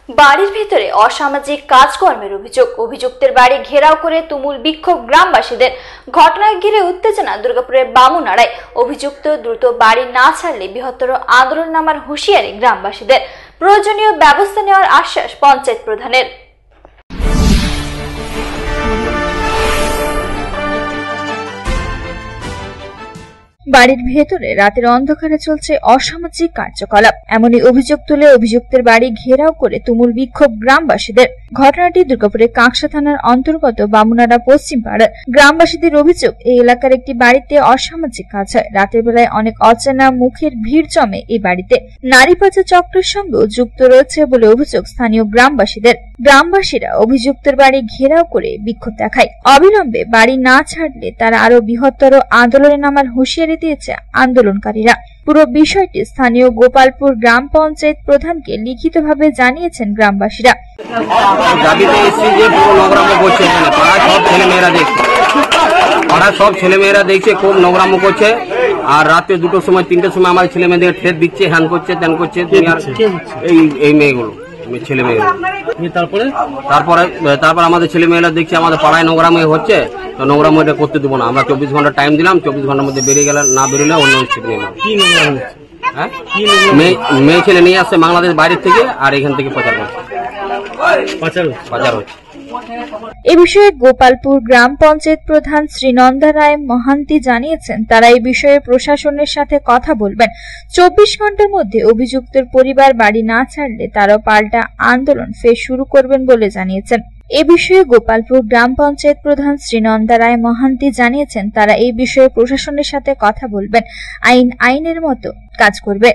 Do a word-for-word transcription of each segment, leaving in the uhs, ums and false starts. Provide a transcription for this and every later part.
বাড়ির ভিতরে অসামাজিক কাজকর্মের অভিযোগ অভিযুক্তের বাড়ি ঘেরাও করে তুমুল বিক্ষোভ গ্রামবাসীদের। ঘটনায় ঘিরে উত্তেজনা দুর্গাপুরের বামুনাড়ায়। অভিযুক্ত দ্রুত বাড়ি না ছাড়লে বৃহত্তর আন্দোলন নামার হুঁশিয়ারি গ্রামবাসীদের। প্রয়োজনীয় ব্যবস্থা নেওয়ার আশ্বাস পঞ্চায়েত প্রধানের। বাড়ির ভেতরে রাতের অন্ধকারে চলছে অসামাজিক কার্যকলাপ, এমনই অভিযোগ তুলে অভিযুক্তের বাড়ি ঘেরাও করে তুমুল বিক্ষোভ গ্রামবাসীদের। ঘটনাটি দুর্গাপুরের কাঁকসা থানার অন্তর্গত বামুনাড়া পশ্চিম পাড়ার। গ্রামবাসীদের অভিযোগ, এই এলাকার একটি বাড়িতে অসামাজিক কাজ হয়। রাতের বেলায় অনেক অচেনা মুখের ভিড় জমে এই বাড়িতে। নারী পাচার চক্রের সঙ্গেও যুক্ত রয়েছে বলে অভিযোগ স্থানীয় গ্রামবাসীদের। গ্রামবাসীরা অভিযুক্তের বাড়ি ঘেরাও করে বিক্ষোভ দেখায়। অবিলম্বে বাড়ি না ছাড়লে তারা আরো বৃহত্তর আন্দোলনে নামার হুঁশিয়ারি দিয়েছে আন্দোলনকারীরা। পুরো বিষয়টি স্থানীয় গোপালপুর গ্রাম পঞ্চায়েত প্রধানকে লিখিতভাবে জানিয়েছেন গ্রামবাসীরা। সব ছেলে মেয়েরা দেখছে খুব নোংরামো করছে, আর রাতে দুটোর সময় তিনটের সময় আমার ছেলে মেয়েদের ঠেট দিচ্ছে, হ্যান করছে, ত্যান করছে। এই এই মেয়েগুলো ছেলে মেয়েগুলো তারপরে তারপরে তারপর আমাদের ছেলে মেয়েরা দেখছি আমাদের পাড়ায় নোংরামো হচ্ছে, তো নোংরামো এটা করতে দেবো না। আমরা চব্বিশ ঘন্টা টাইম দিলাম, চব্বিশ ঘন্টার মধ্যে বেরিয়ে গেলে না বেরোলে অন্য স্টেপ নিলাম। হ্যাঁ, মেয়ে ছেলে নিয়ে আসছে বাংলাদেশ বাইরের থেকে, আর এখান থেকে পাচার করছে পাচার হচ্ছে। এ বিষয়ে গোপালপুর গ্রাম পঞ্চায়েত প্রধান শ্রীনন্দা রায় মহান্তি জানিয়েছেন, তারা এই বিষয়ে প্রশাসনের সাথে কথা বলবেন। চব্বিশ ঘন্টার মধ্যে অভিযুক্তের পরিবার বাড়ি না ছাড়লে তারাও পাল্টা আন্দোলন ফের শুরু করবেন বলে জানিয়েছেন। এ বিষয়ে গোপালপুর গ্রাম পঞ্চায়েত প্রধান শ্রীনন্দা রায় মহান্তি জানিয়েছেন, তারা এই বিষয়ে প্রশাসনের সাথে কথা বলবেন। আইন আইনের মতো কাজ করবে।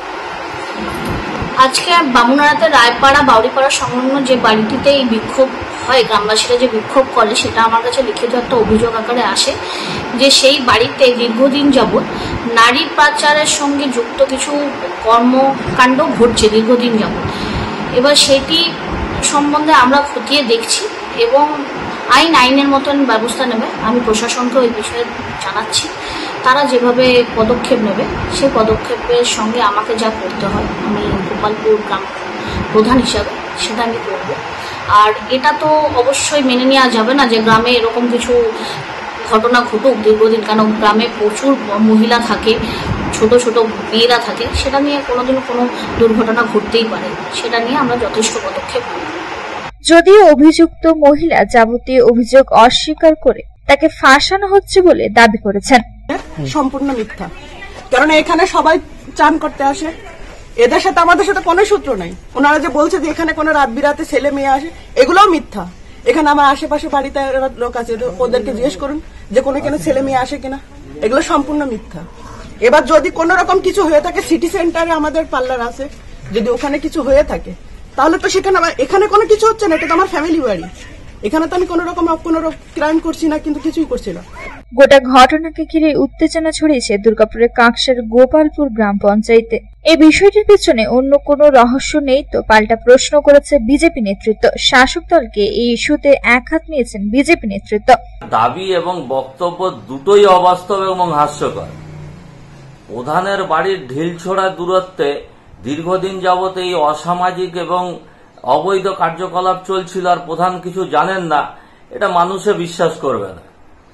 আজকে বামুনাড়াতে রায়পাড়া বাউরিপাড়া সংলগ্ন যে বাড়িটিতে এই বিক্ষোভ হয়, গ্রামবাসীরা যে বিক্ষোভ করে, সেটা আমার কাছে লিখিত একটা অভিযোগ আকারে আসে যে সেই বাড়িতে দীর্ঘদিন যাবৎ নারী পাচারের সঙ্গে যুক্ত কিছু কর্মকাণ্ড ঘটছে দীর্ঘদিন যাবৎ। এবার সেটি সম্বন্ধে আমরা খতিয়ে দেখছি এবং আইন আইনের মতন ব্যবস্থা নেবে। আমি প্রশাসনকে ওই বিষয়ে জানাচ্ছি, তারা যেভাবে পদক্ষেপ নেবে সেই পদক্ষেপের সঙ্গে আমাকে যা করতে হয় আমি গোপালপুর গ্রাম প্রধান হিসাবে সেটা আমি করব। আর এটা তো অবশ্যই মেনে নেওয়া যাবে না যে গ্রামে এরকম কিছু ঘটনা ঘটুক দীর্ঘদিন, কেন গ্রামে প্রচুর মহিলা থাকে, ছোট ছোট মেয়েরা থাকে, সেটা নিয়ে কোনোদিনও কোনো দুর্ঘটনা ঘটতেই পারে। সেটা নিয়ে আমরা যথেষ্ট পদক্ষেপ নেব। যদিও অভিযুক্ত মহিলা যাবতীয় অভিযোগ অস্বীকার করে তাকে ফাঁসানো হচ্ছে বলে দাবি করেছেন। সম্পূর্ণ মিথ্যা, কারণ এখানে সবাই চান করতে আসে, এদের সাথে আমাদের সাথে কোনো সূত্র নাই। ওনারা যে বলছে যে এখানে কোনো রাত বিরাতে ছেলে মেয়ে আসে, এগুলোও মিথ্যা। এখানে আমার আশেপাশে বাড়িতে লোক আছে, ওদেরকে জিজ্ঞেস করুন যে কোনো কেন ছেলে মেয়ে আসে কিনা, এগুলো সম্পূর্ণ মিথ্যা। এবার যদি কোন রকম কিছু হয়ে থাকে, সিটি সেন্টারে আমাদের পার্লার আছে, যদি ওখানে কিছু হয়ে থাকে তাহলে তো সেখানে, এখানে কোনো কিছু হচ্ছে না, এটা তো আমার ফ্যামিলি বাড়ি, এখানে তো আমি কোন রকম কোনো ক্রাইম করছি না, কিন্তু কিছুই করছি না। গোটা ঘটনাকে ঘিরে উত্তেজনা ছড়িয়েছে দুর্গাপুরের কাঁকসার গোপালপুর গ্রাম পঞ্চায়েতে। এই বিষয়টির পিছনে অন্য কোনো রহস্য নেই তো, পাল্টা প্রশ্ন করেছে বিজেপি নেতৃত্ব। শাসক দলকে এই ইস্যুতে একহাত নিয়েছেন বিজেপি নেতৃত্ব। দাবি এবং বক্তব্য দুটোই অবাস্তব এবং হাস্যকর। প্রধানের বাড়ির ঢিলছোড়া দূরত্বে দীর্ঘদিন যাবত এই অসামাজিক এবং অবৈধ কার্যকলাপ চলছিল, আর প্রধান কিছু জানেন না, এটা মানুষে বিশ্বাস করবে না।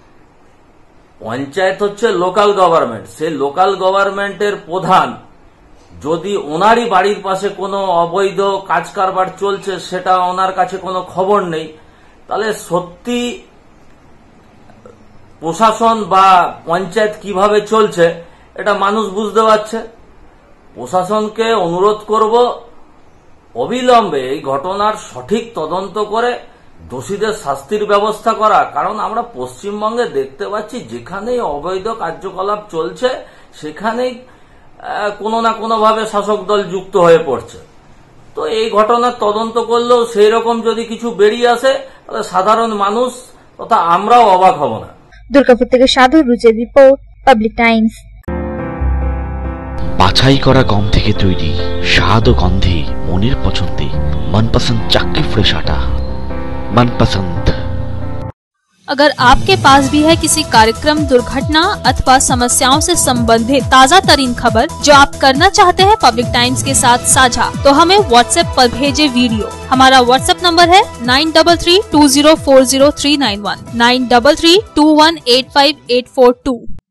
পঞ্চায়েত হচ্ছে লোকাল গভর্নমেন্ট, সেই লোকাল গভর্নমেন্টের প্রধান যদি ওনারই বাড়ির পাশে কোনো অবৈধ কাজ কারবার চলছে সেটা ওনার কাছে কোনো খবর নেই, তাহলে সত্যি প্রশাসন বা পঞ্চায়েত কিভাবে চলছে এটা মানুষ বুঝতে পারছে। প্রশাসনকে অনুরোধ করব অবিলম্বে এই ঘটনার সঠিক তদন্ত করে দোষীদের শাস্তির ব্যবস্থা করা, কারণ আমরা পশ্চিমবঙ্গে দেখতে পাচ্ছি যেখানেই অবৈধ কার্যকলাপ চলছে সেখানেই কোনো না কোনোভাবে শাসক দল যুক্ত হয়ে পড়ছে। তো এই ঘটনার তদন্ত করলেও সেই রকম যদি কিছু বেরিয়ে আসে তাহলে সাধারণ মানুষ তথা আমরাও অবাক হব না। দুর্গাপুর থেকে সাধু রুজের রিপোর্ট, পাবলিক টাইমস। বাছাই করা গম থেকে তৈরি স্বাদ ও গন্ধে মনের পছন্দে মনপসন্দ চাক্কি ফ্রেশ আটা, মনপসন্দ। अगर आपके पास भी है किसी कार्यक्रम, दुर्घटना अथवा समस्याओं से संबंधित ताज़ा तरीन खबर जो आप करना चाहते हैं पब्लिक टाइम्स के साथ साझा, तो हमें व्हाट्सएप पर भेजे वीडियो। हमारा व्हाट्सएप नंबर है nine double three two zero four zero three nine one, nine double three two one eight five eight four to.